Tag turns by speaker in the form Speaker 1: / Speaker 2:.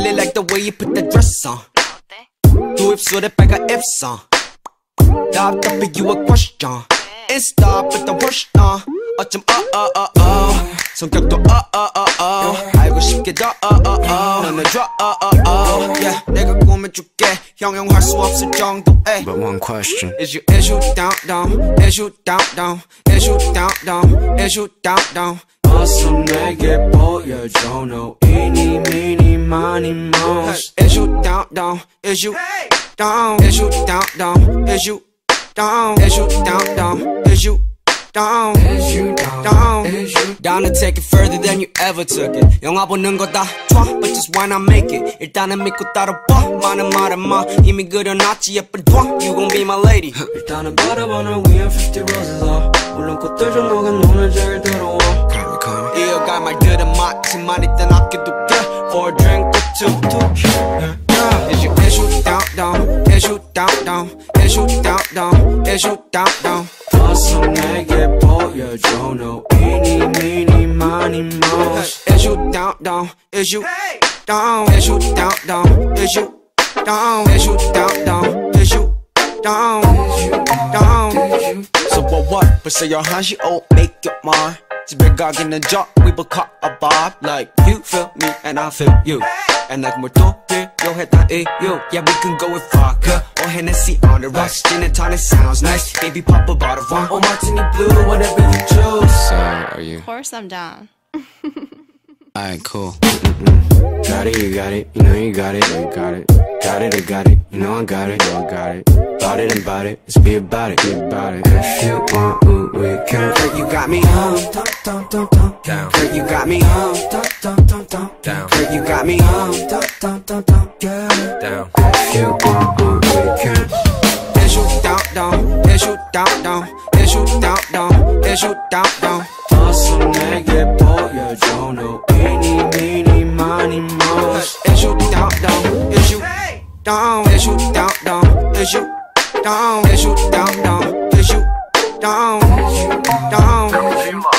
Speaker 1: really like the way you put that dress on. 두 입술에 빨간 입성. 답답해 you a question. Insta put the worst on. 어쩜 성격도 알고 싶게 더 너는 줘 yeah 내가 꾸며줄게 형용할 수 없을 정도의
Speaker 2: But one question
Speaker 1: Is you down Is you down Is you down 어서 내게 보여줘 no 이니 미니 마니 모스 Is you down Is you down Is you down Is you down Is you down Is you down, down to take it further than you ever took it. 영화 보는 거 다 좋아, but just why not make it? 일단은 믿고 따라봐, 많은 말은 마 이미 그려놨지 예쁜 돈, you gon' be my lady. 일단은 바라보는 위에 50 roses up. 물론 꽃들 좀 녹은 눈을 제일 더러워. 이어갈 말들은 마지막 일단 아껴둘게. For a drink or two. Is you down, is you down, is you down, is you down. 어서 내게 보여줘 no 이니 미니 마니 모스 Is you down Is you down Is you down Is you down Is you down Is you down So what 벌써 11시 oh make it mine 집에 가기는 전 we both caught a vibe Like you feel me and I feel you And like 뭘 또 필요했다 이유 Yeah we can go with vodka or Hennessy on the rocks Gin and tonic sounds nice Baby pop a bottle of wine or martini blue Whatever you choose
Speaker 2: So are you?
Speaker 3: Of course I'm down.
Speaker 2: Alright, cool.
Speaker 1: Got it, you got it, you know you got it, you got it. Got it, I got it, you know I got it, I got it. Bought it and bought it, let's be about it, be about it. If you want, we can. Girl, you got me
Speaker 2: Down.
Speaker 1: Girl, you got me
Speaker 2: Down.
Speaker 1: Girl, you got me
Speaker 2: Down.
Speaker 1: If you want, we can. Is you down, is you down, is you down, is you down. 어서 내게 보여줘 no 이니 미니 마니 모스 Is you down Is you down Is you down Is you down Is you down Is you down